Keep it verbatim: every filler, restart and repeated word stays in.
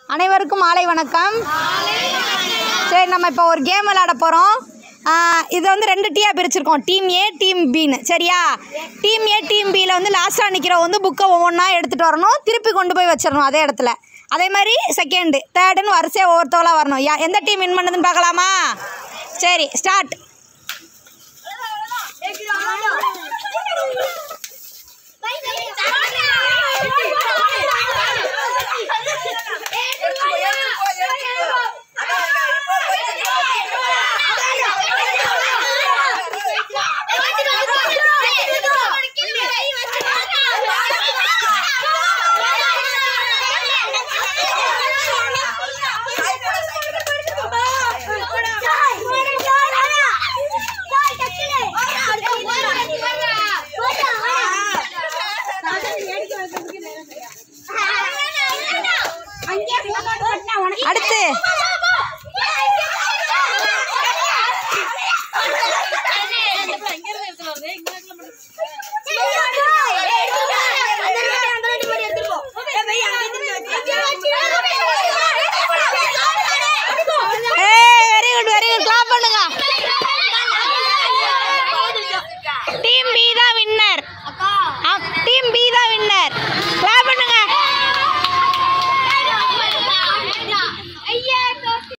அனைவருக்கும் மாலை வணக்கம். சரி, நம்ம இப்போ ஒரு கேம் விளையாட போகிறோம். இது வந்து ரெண்டு டீயாக பிரிச்சிருக்கோம், டீம் ஏ டீம் பின்னு. சரியா? டீம் ஏ டீம் பியில் வந்து லாஸ்ட்டாக நிற்கிறவங்க வந்து புக்கை ஒவ்வொன்றா எடுத்துகிட்டு வரணும், திருப்பி கொண்டு போய் வச்சிடணும் அதே இடத்துல. அதே மாதிரி செகண்டு தேர்டுன்னு வரிசையாக ஒவ்வொருத்தவளாக வரணும். யா எந்த டீம் வின் பண்ணுதுன்னு பார்க்கலாமா? சரி, ஸ்டார்ட். அடுத்து